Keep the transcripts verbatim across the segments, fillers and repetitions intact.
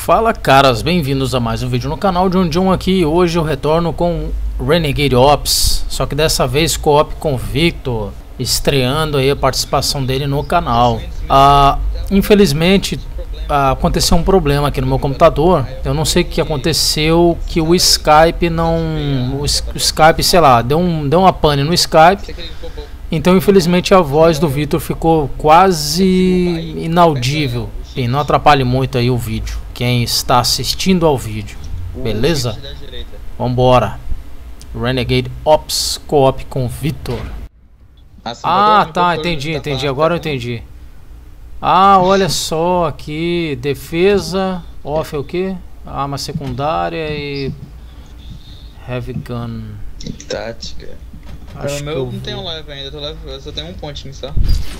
Fala caras, bem-vindos a mais um vídeo no canal John John aqui. Hoje eu retorno com Renegade Ops, só que dessa vez co-op com Victor, estreando aí a participação dele no canal. Ah, infelizmente ah, aconteceu um problema aqui no meu computador. Eu não sei o que aconteceu, que o Skype não... O, o Skype, sei lá, deu, um, deu uma pane no Skype. Então infelizmente a voz do Victor ficou quase inaudível. E não atrapalhe muito aí o vídeo, quem está assistindo ao vídeo, beleza? Vambora. Renegade Ops Co-op com Victor. Ah, tá, entendi, entendi, agora eu entendi. Ah, olha só aqui, defesa, off é o que? Arma secundária e heavy gun. Tática. O meu não tem um live ainda, eu, levo, eu só tenho um pontinho só.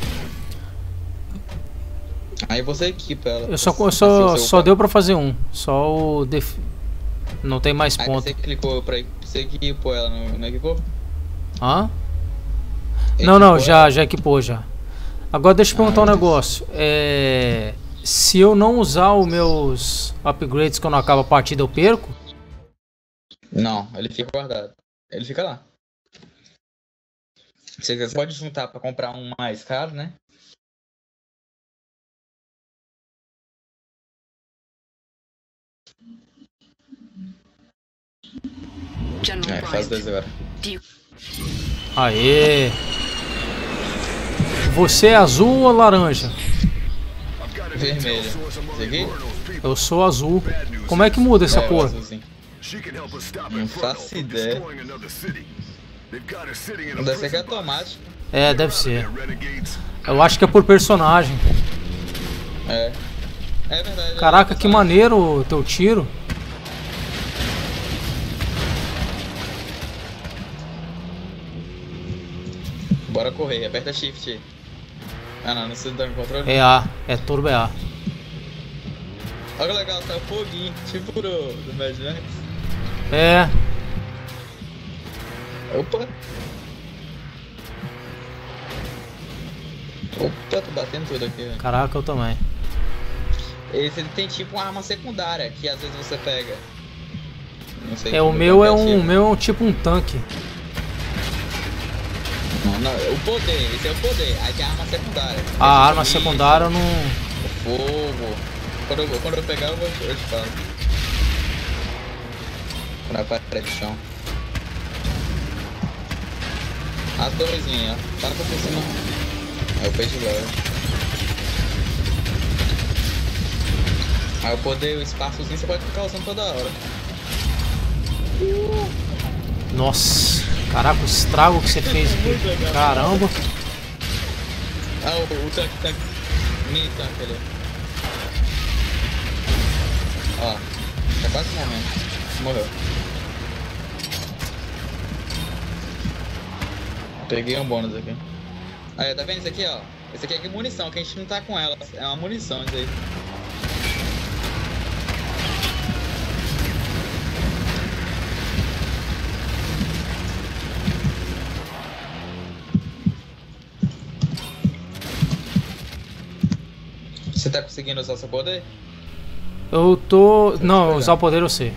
Aí você equipa ela. Eu só, eu só, assim, só deu pra fazer um. Só o def... Não tem mais ponto. Aí você clicou pra você equipou ela, não, não equipou? Hã? Não, não, já, já equipou já. Agora deixa eu perguntar ah, um negócio. É... Se eu não usar os meus upgrades quando acaba a partida, eu perco? Não, ele fica guardado. Ele fica lá. Você pode juntar pra comprar um mais caro, né? É, faz dois agora. Aê! Você é azul ou laranja? Vermelho. Eu sou azul. Como é que muda essa é, cor? Não faço ideia. Deve ser que é automático. É, deve ser. Eu acho que é por personagem. É. É verdade. Caraca, é que maneiro o teu tiro. Bora correr, aperta shift. Ah não, não sei se tá com controle. É A, é turbo é A. Olha que legal, tá o foguinho, tipo do, do Mad Max. É. Opa. Opa, tô batendo tudo aqui. Véio. Caraca, eu também. Esse ele tem tipo uma arma secundária, que às vezes você pega. Não sei. É, o meu é um, o meu é um tipo um tanque. Não, não, o poder, esse é o poder, aí tem a arma secundária. A arma secundária eu não... O fogo. Quando eu, quando eu pegar eu, vou, eu te falo. Quando aparece no chão. As torrezinhas, ó. Tá por cima. É o peixe leve. Aí o poder, o espaçozinho você pode ficar usando toda hora. Nossa. Caraca, o estrago que você fez aqui. Caramba. Ah, o, o tanque, tanque. Mini tanque ali. Ó, tá quase morrendo. Morreu. Peguei um bônus aqui. Aí, tá vendo isso aqui, ó? Esse aqui é munição, que a gente não tá com ela. É uma munição isso aí. Você tá conseguindo usar seu poder? Eu tô... Não, usar o poder eu sei.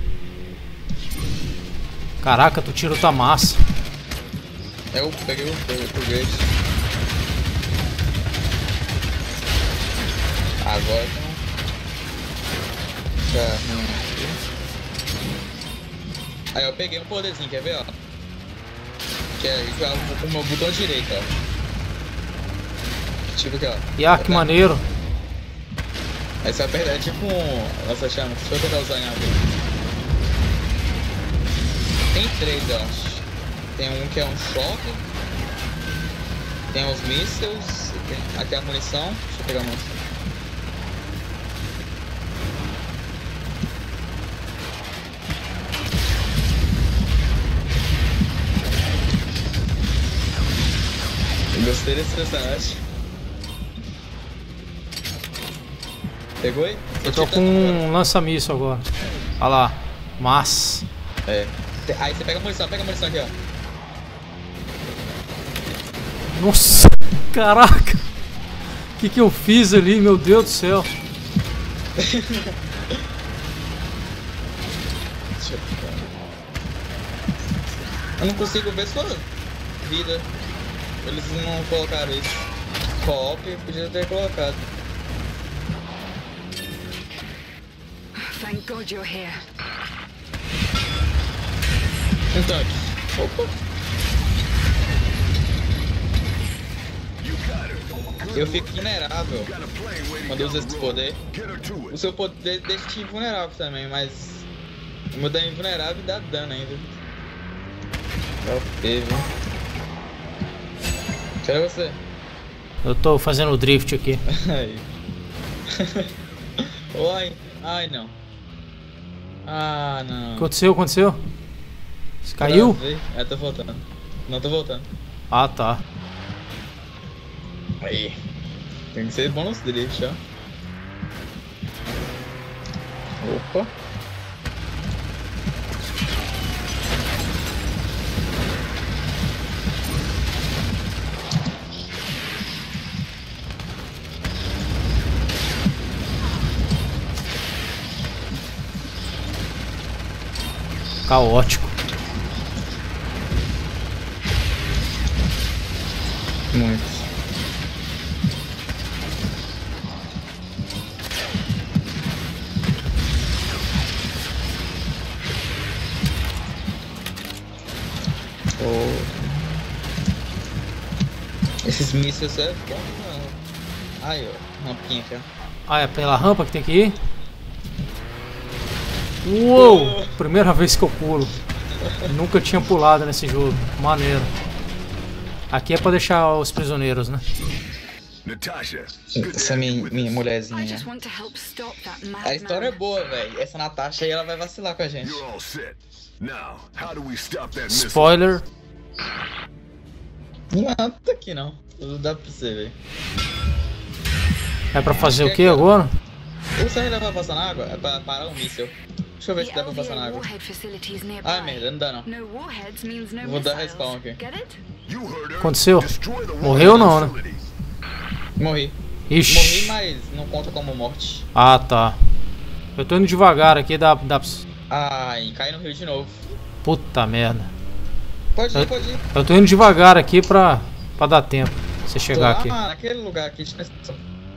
Caraca, tu tiro tá massa. Eu peguei o foguete. Agora não. Tá. Aí eu peguei um poderzinho, quer ver, ó? Que é com o meu botão direito, ó. Tipo aqui, ó. E ah, que maneiro. Aí você vai perder, é tipo um... Nossa, chama, deixa eu tentar usar em alguém. Tem três, eu acho. Tem um que é um choque. Tem os mísseis. Tem... Aqui é a munição. Deixa eu pegar a munição. Eu gostei desse personagem. Pegou aí? Eu tô com um lança-míssil agora. Olha lá. Massa. É. Aí você pega a munição, pega a munição aqui, ó. Nossa, caraca. O que que eu fiz ali, meu Deus do céu. Eu não consigo ver sua vida. Eles não colocaram isso. Co-op, podia ter colocado. Thank God you're here. Então, opa. Eu fico vulnerável quando uso esse poder. O seu poder deixa te invulnerável também, mas o meu dano é invulnerável e dá dano ainda. É o P, viu? Cadê você? Eu tô fazendo o drift aqui. Aí. Oi. Ai, não. Ah, não. Aconteceu, aconteceu? Você caiu? Travei. É, tô voltando. Não tô voltando. Ah, tá. Aí. Tem que ser bônus drift, ó. Opa. Caótico. Muito. Oh. Esses mísseis é bom, não. Aí, ó, rampinha aqui, ó. Ah, é pela rampa que tem que ir? Uou! Oh. Primeira vez que eu pulo. Nunca tinha pulado nesse jogo. Maneiro. Aqui é pra deixar os prisioneiros, né? Essa é minha, minha mulherzinha. I just want to help stop that A madman. história é boa, velho. Essa Natasha aí, ela vai vacilar com a gente. Spoiler. Não, tá aqui não. Não dá pra você ver. É pra fazer Acho o que que é agora? Ou será que dá pra passar na água? É pra parar um míssil. Deixa eu ver se dá pra passar na água. Ah, merda, não dá não. No warheads means no Vou dar missiles. respawn aqui. Get it? Aconteceu? Morreu ou não, né? Morri. Ixi. Morri, mas não conta como morte. Ah, tá. Eu tô indo devagar aqui, dá, dá pra... Ai, cai no rio de novo. Puta merda. Pode ir, Eu, pode ir. eu tô indo devagar aqui pra, pra dar tempo. Você chegar Tô aqui. lá naquele lugar aqui de construção.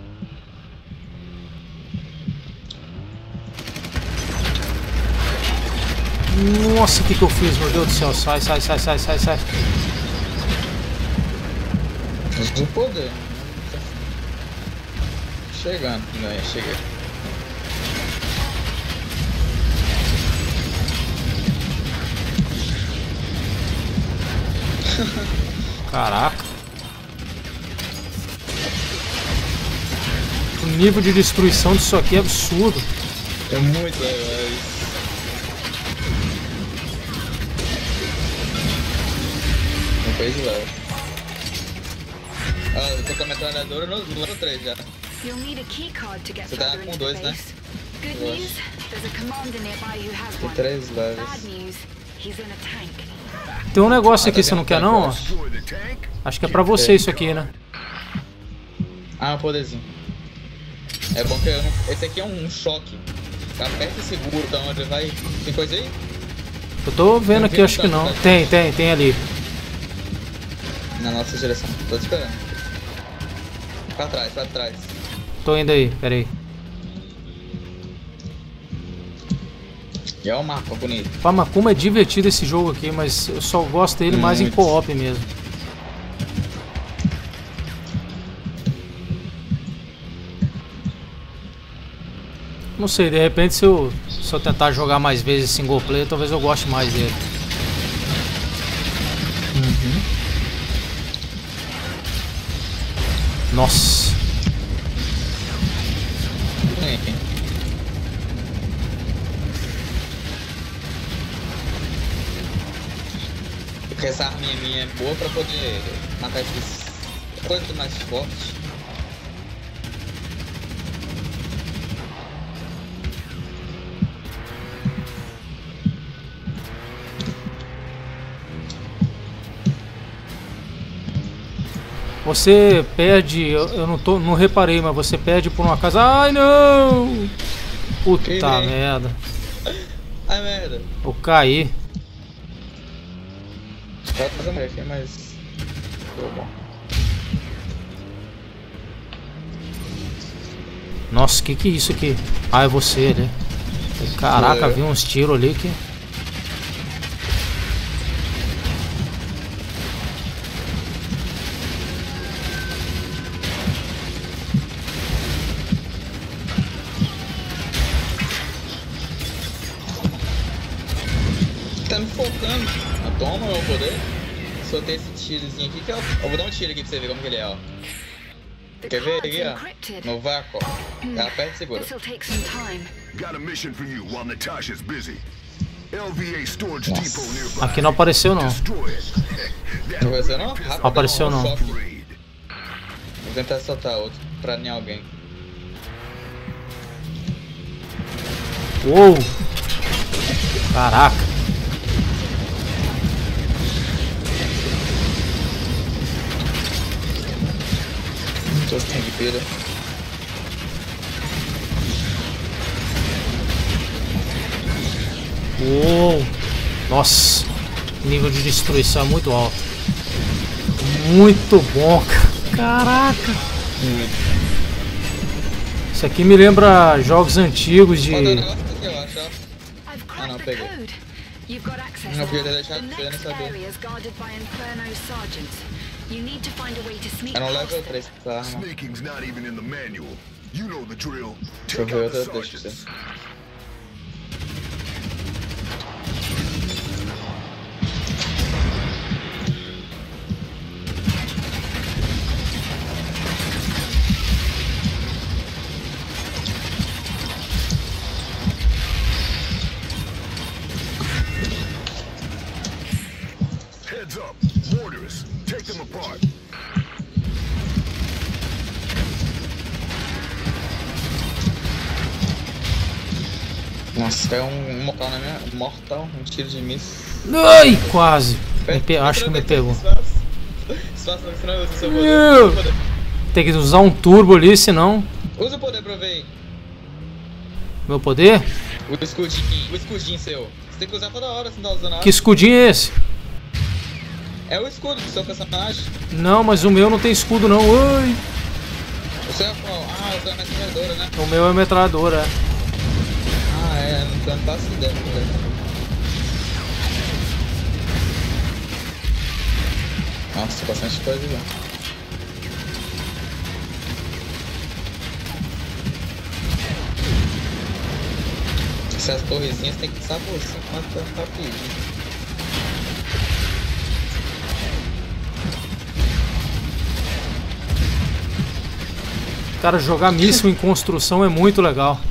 Nossa, o que que eu fiz, meu Deus do céu. Sai, sai, sai, sai, sai, sai. O poder. Chegando, né? Cheguei. Caraca. O nível de destruição disso aqui é absurdo. É muito legal isso. Não fez leve. Ah, eu tô com a metralhadora no level três já. You'll need a key card to get Você tá further com into dois, the né? base. Good Eu news, there's a commander nearby who has Tem one. três levels. Bad news, he's in a tank. Tem um negócio Ah, aqui, tá você não vendo? quer não? ó? Acho que é pra você isso aqui, né? Ah, um poderzinho. É bom que eu não... Esse aqui é um, um choque. Tá perto e seguro da onde vai. Tem coisa aí? Eu tô vendo Não aqui, vi acho que tanto, não. tá? Tem, tem, tem ali. Na nossa direção. Tô te esperando. Pra trás, pra trás. Tô indo aí, pera aí. E é o mapa bonito. Pá, como é divertido esse jogo aqui, mas eu só gosto dele mais em Muito. co-op mesmo. Não sei, de repente se eu, se eu tentar jogar mais vezes single player, talvez eu goste mais dele. Uhum. Nossa. Porque essa arminha minha é boa pra poder matar esses coisas mais fortes. Você perde, eu, eu não, tô, não reparei, mas você perde por uma casa. Ai não! Puta Que nem. merda. Ai merda. Eu caí. Tá fazendo aqui, mas... Tô bom. Nossa, que que é isso aqui? Ah, é você ali. Caraca, É. vi uns tiros ali que... Tá me focando. Ah, toma meu poder. Soltei esse tirozinho aqui que eu... eu vou dar um tiro aqui pra você ver como que ele é, ó. The Quer ver card's aqui, ó? encrypted. No vácuo, ó. Aperta e segura. This'll take some time. Got a mission for you while Natasha's busy. L V A storage Nossa. depot nearby. Aqui não apareceu não. Destroy it. Não vai ser não? Rápido, Apareceu um não. choque. Raid. Vou tentar soltar outro pra em alguém. Uou! Caraca! Tô sem de pira. Uou! Nossa! O nível de destruição é muito alto. Muito bom, cara. Caraca! Isso aqui me lembra jogos antigos de... Falta um negócio aqui, eu acho, ó. I've Ah, cracked não, the peguei. code. You've got access Não now. podia ter deixado The você, eu não next sabia. area is guarded by Inferno sergeants. You need to find a way to sneak É no past level them. três essa arma. Snaking's not even in the manual. You know the drill. Deixa eu Take ver out the outra, deixa eu ver. sergeants. Heads up. Mortars. Take them apart. Nossa, caiu um mortal na minha... Um mortal, um tiro de míssil. Ai, quase! Me pe- Acho que me pegou. Espaço no final, usa o seu Meu. poder. Tem que usar um turbo ali, senão... Usa o poder pra ver aí. Meu poder? O escudinho, o escudinho seu. Você tem que usar toda hora, você não tá usando nada. Que escudinho é esse? É o escudo do seu personagem. Não, mas o meu não tem escudo não. Ai. O seu é qual? Ah, o seu é a metralhadora, né? O meu é metralhadora, é. Ah, é, não, não faço ideia. Nossa, bastante coisa lá. Essas torrezinhas tem que saber você mata rapidinho. Cara, jogar míssil em construção é muito legal.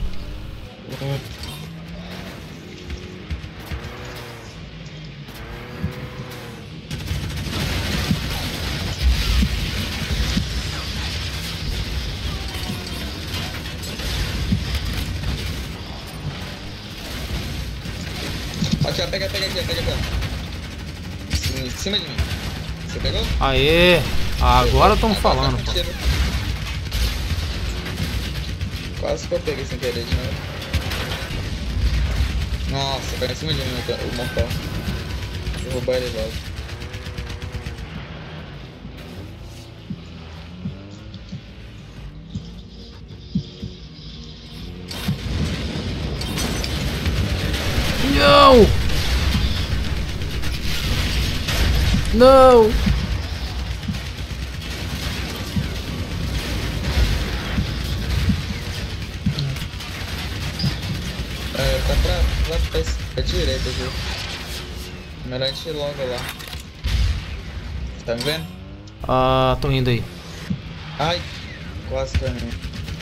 Aqui, ó, pega, pega aqui, pega aqui, ó. Em cima de mim. Você pegou? Aê! Agora estamos Agora falando, tá pô. com tiro. Quase que eu peguei sem querer de novo. Nossa, caiu em cima de mim o mortal. Vou roubar ele logo. Não! Não! É, tá pra, lá pra, pra direita, viu? Melhor a gente ir logo lá. Tá me vendo? Ah, tô indo aí. Ai, quase pra mim.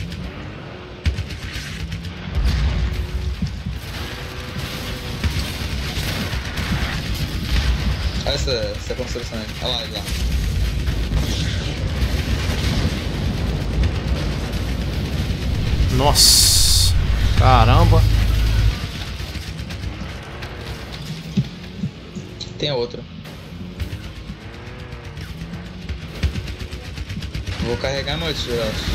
Olha essa, essa construção aí. Olha lá, olha lá. Nossa! Caramba! Tem outro. Vou carregar meu tiro, eu acho.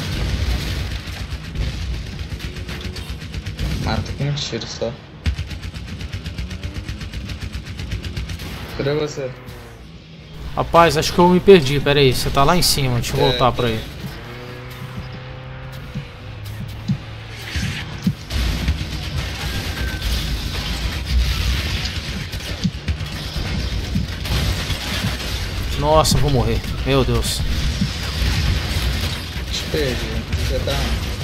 Mata com um tiro só. Cadê você? Rapaz, acho que eu me perdi. Pera aí, você tá lá em cima. Deixa eu É, voltar pra aí. Nossa, vou morrer. Meu Deus. Te perdi. Você tá.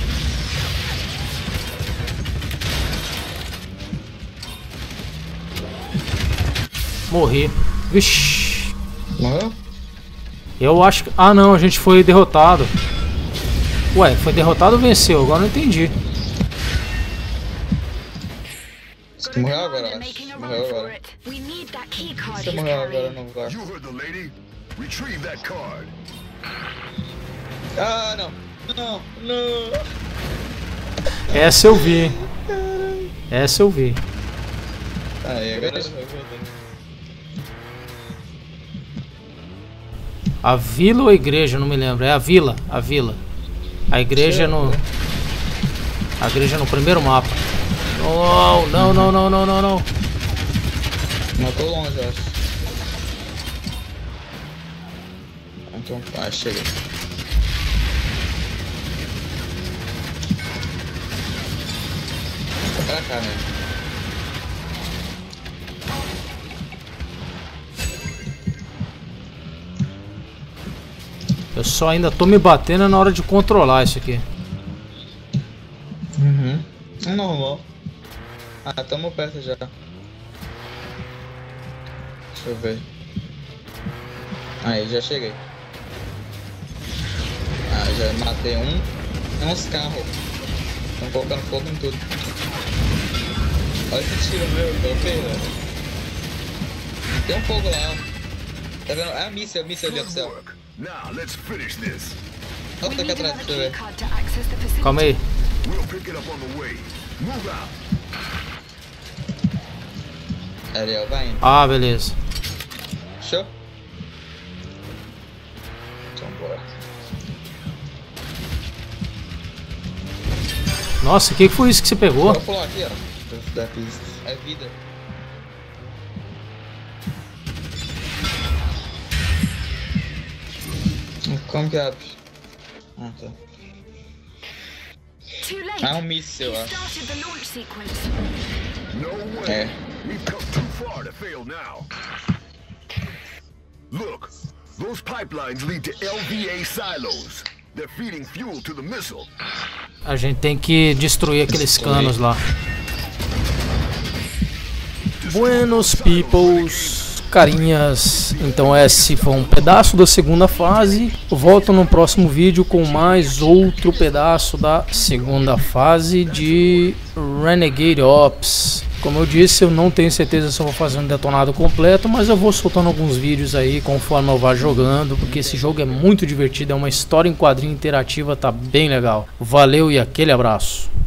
Morri. Vixe. Morreu? Eu acho que... Ah, não. A gente foi derrotado. Ué, foi derrotado ou venceu? Agora não entendi. Você morreu agora, They're acho. making a Morreu run for agora. it. We need that key card Você he's morreu agora carrying. no lugar. You heard the lady. Retrieve that card. Ah, não. Não, não. Essa eu vi, hein? Essa eu vi. Aí, agora eu vou ver. A vila ou a igreja? Não me lembro. É a vila. A vila. A igreja é no... A igreja é no primeiro mapa. Oh, não, não, não, não, não, não. Matou longe, eu acho. Então, ah, chega. Tá pra cá, né? Eu só ainda tô me batendo na hora de controlar isso aqui. Uhum. É normal. Ah, tamo perto já. Deixa eu ver. Aí, já cheguei. Ah, já matei um. É uns carros. Estão colocando fogo em tudo. Olha esse tiro meu, eu peguei, velho. Tem um fogo lá, ó. Tá vendo? É a míssil, a míssil ali, ó, pro Good céu. work. Now let's finish this. Olha We tá aqui need atrás, another deixa eu key ver. card to access the facility. Calma aí. We'll pick it up on the way. Move out. Ali, ó, vai indo. Ah, beleza. Show? Então, bora. Nossa, o que que foi isso que você pegou? Bora pular aqui, ó. Da pista. É vida. Como que abre? Ah, tá. Too late. Ah, é um míssil, eu He acho. started the launch sequence. No way. É. We've come too far to fail now. Look, those pipelines lead to L V A silos. They're feeding fuel to the missile. A gente tem que destruir aqueles Destruir. canos lá. Buenos peoples, carinhas. Então esse foi um pedaço da segunda fase. Eu volto no próximo vídeo com mais outro pedaço da segunda fase de Renegade Ops. Como eu disse, eu não tenho certeza se eu vou fazer um detonado completo, mas eu vou soltando alguns vídeos aí conforme eu vá jogando, porque esse jogo é muito divertido, é uma história em quadrinho interativa, tá bem legal. Valeu e aquele abraço.